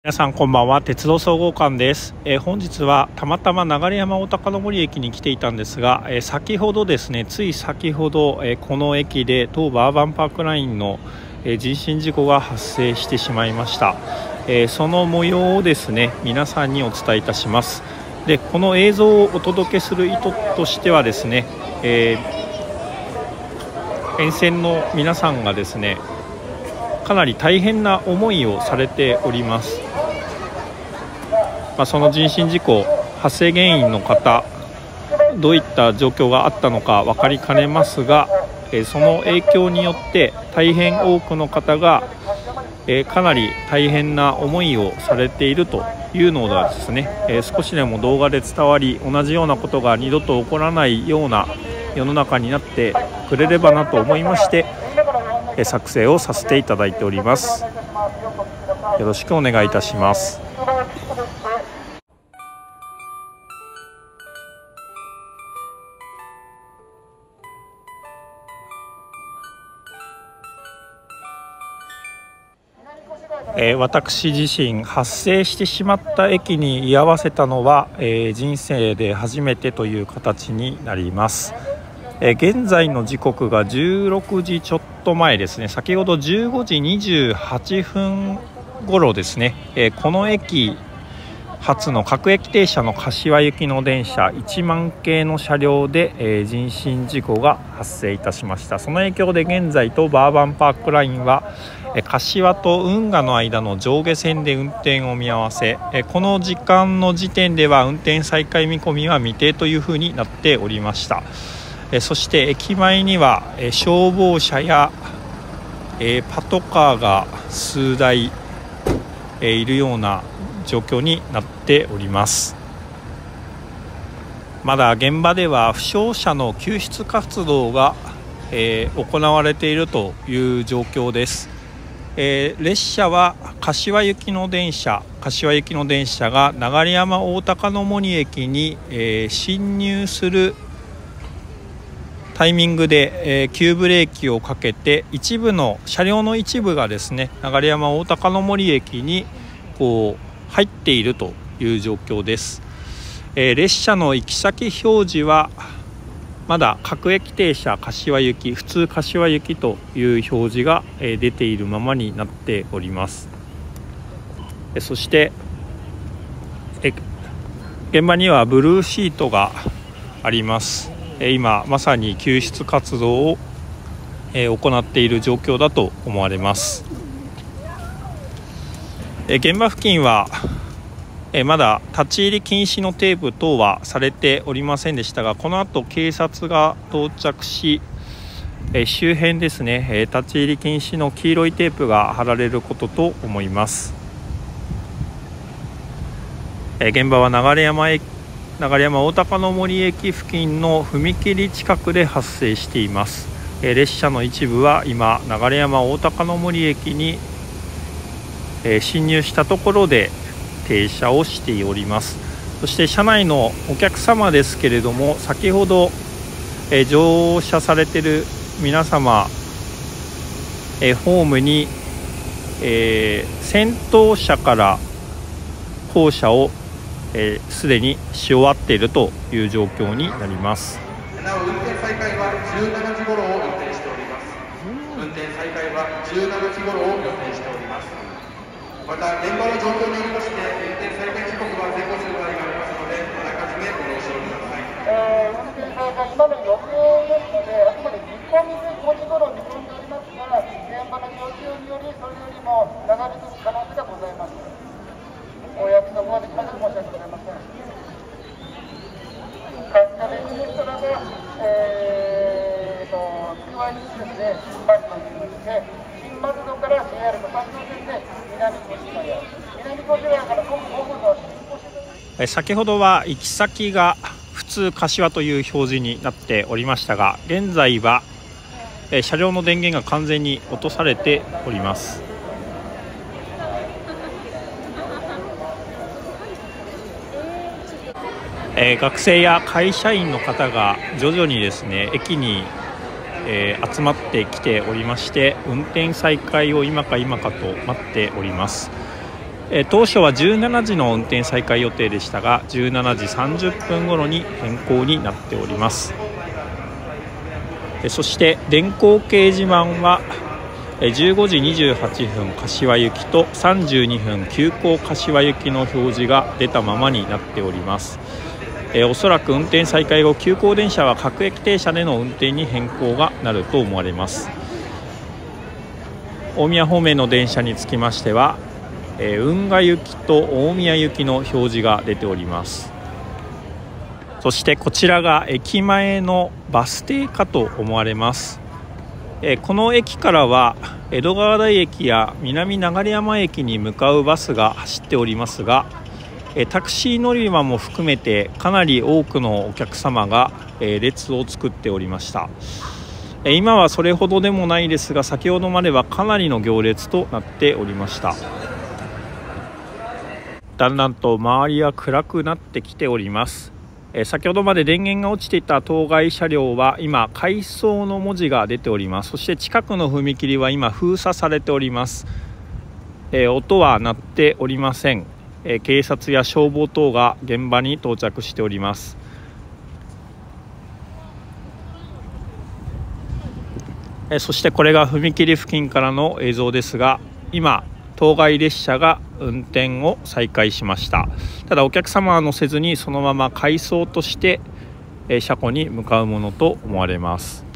皆さんこんばんは。鉄道総合館です。本日はたまたま流山お高の森駅に来ていたんですが、先ほどですね、つい先ほど、この駅で東武アーバンパークラインの、人身事故が発生してしまいました。その模様をですね、皆さんにお伝えいたします。で、この映像をお届けする意図としてはですね、沿線の皆さんがですね、かなり大変な思いをされております。その人身事故発生原因の方、どういった状況があったのか分かりかねますが、その影響によって大変多くの方が、かなり大変な思いをされているというのがですね、少しでも動画で伝わり、同じようなことが二度と起こらないような世の中になってくれればなと思いまして、作成をさせていただいております。よろしくお願いいたします。私自身発生してしまった駅に居合わせたのは、人生で初めてという形になります。現在の時刻が16時ちょっと前ですね。先ほど15時28分頃ですね、この駅初の各駅停車の柏行きの電車1万系の車両で、人身事故が発生いたしました。その影響で現在東武アーバンパークラインは柏と運河の間の上下線で運転を見合わせ、この時間の時点では運転再開見込みは未定というふうになっておりました。そして駅前には消防車やパトカーが数台いるような状況になっております。まだ現場では負傷者の救出活動が行われているという状況です。列車は柏行きの電車が流山大高の森駅に進入するタイミングで急ブレーキをかけて、車両の一部がですね、流山大高の森駅に入っているという状況です。列車の行き先表示はまだ各駅停車柏行き、普通柏行きという表示が出ているままになっております。そして現場にはブルーシートがあります。今まさに救出活動を行っている状況だと思われます。現場付近はまだ立ち入り禁止のテープ等はされておりませんでしたが、この後警察が到着し、周辺ですね、立ち入り禁止の黄色いテープが貼られることと思います。現場は流山大高の森駅付近の踏切近くで発生しています。列車の一部は今流山大高の森駅に進入したところで停車をしております。そして車内のお客様ですけれども、先ほど乗車されている皆様、ホームに先頭車から後車をすでにし終わっているという状況になります。 なお運転再開は17時頃を予定しております。運転再開は17時頃を予定しております。また現場の状況によりまして運転再開時刻は前後する場合がありますので、あらかじめご了承ください。 運転再開今の予定ですので、あくまで見込みで5時頃見込んでおりますが、現場の状況によりそれよりも長引く可能性がございます。お約束ができません。申し訳ございません。春日部駅からが通話にですね、バスの入り口で新松戸から JR のバスの線で南越谷から5分の先ほどは行き先が普通柏という表示になっておりましたが、現在は車両の電源が完全に落とされております。学生や会社員の方が徐々にですね、駅に集まってきておりまして、運転再開を今か今かと待っております。 当初は17時の運転再開予定でしたが17時30分頃に変更になっております。そして電光掲示板は15時28分柏行きと32分急行柏行きの表示が出たままになっております。おそらく運転再開後急行電車は各駅停車での運転に変更がなると思われます。大宮方面の電車につきましては運河行きと大宮行きの表示が出ております。そしてこちらが駅前のバス停かと思われます。この駅からは江戸川台駅や南流山駅に向かうバスが走っておりますが、タクシー乗り場も含めてかなり多くのお客様が列を作っておりました。今はそれほどでもないですが、先ほどまではかなりの行列となっておりました。だんだんと周りは暗くなってきております。先ほどまで電源が落ちていた当該車両は今回送の文字が出ております。そして近くの踏切は今封鎖されております。音は鳴っておりません。警察や消防等が現場に到着しております。そしてこれが踏切付近からの映像ですが、今当該列車が運転を再開しました。ただお客様は乗せずにそのまま回送として車庫に向かうものと思われます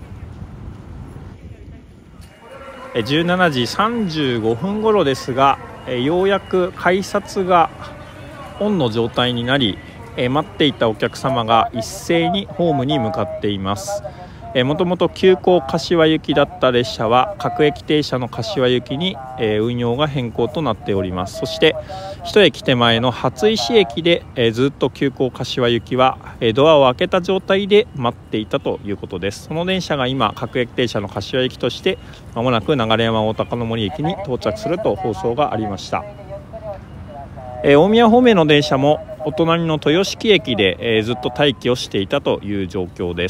。17時35分頃ですが、ようやく改札がオンの状態になり、待っていたお客様が一斉にホームに向かっています。もともと急行柏行きだった列車は各駅停車の柏行きに運用が変更となっております。そして一駅手前の初石駅でずっと急行柏行きはドアを開けた状態で待っていたということです。その電車が今各駅停車の柏行きとしてまもなく流山大高の森駅に到着すると放送がありました。大宮方面の電車もお隣の豊敷駅でずっと待機をしていたという状況です。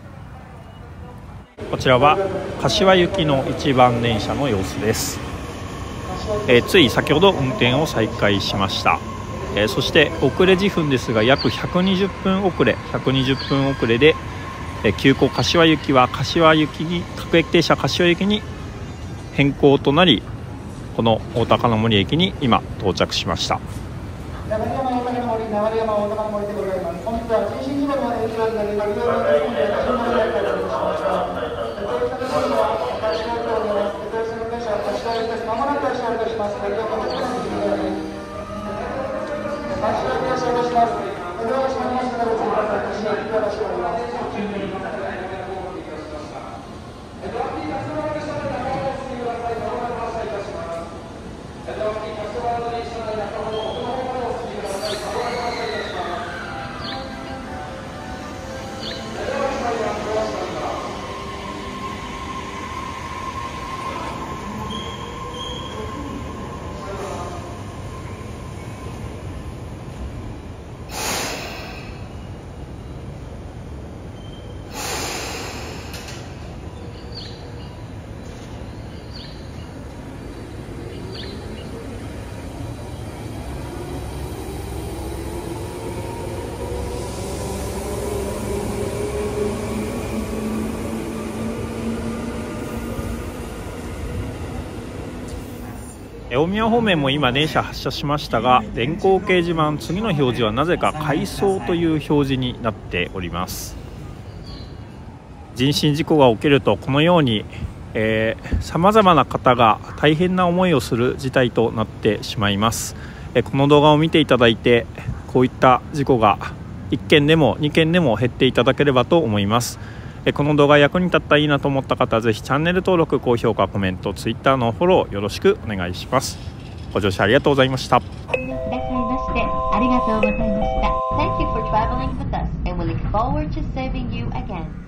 こちらは柏行きの一番電車の様子です。つい先ほど運転を再開しました。そして遅れ時分ですが約120分遅れで急行柏行きは柏行きに各駅停車柏行きに変更となり、この大高の森駅に今到着しました。 流山大高の森、流山大高の森でございます。本日は人身事故の影響になりますようにお願いします。まもなく発車いたします。ご利用ください。発車いたします。お電話しますのでご注意ください。発車いたします。 大宮方面も今電車発車しましたが、電光掲示板次の表示はなぜか回送という表示になっております。人身事故が起きるとこのようにさまざまな方が大変な思いをする事態となってしまいます。この動画を見ていただいてこういった事故が1件でも2件でも減っていただければと思います。この動画役に立ったらいいなと思った方はぜひチャンネル登録、高評価、コメント、Twitter のフォローよろしくお願いします。ご乗車ありがとうございました。 くださいましてありがとうございました。Thank you for traveling with us and we look forward to serving you again.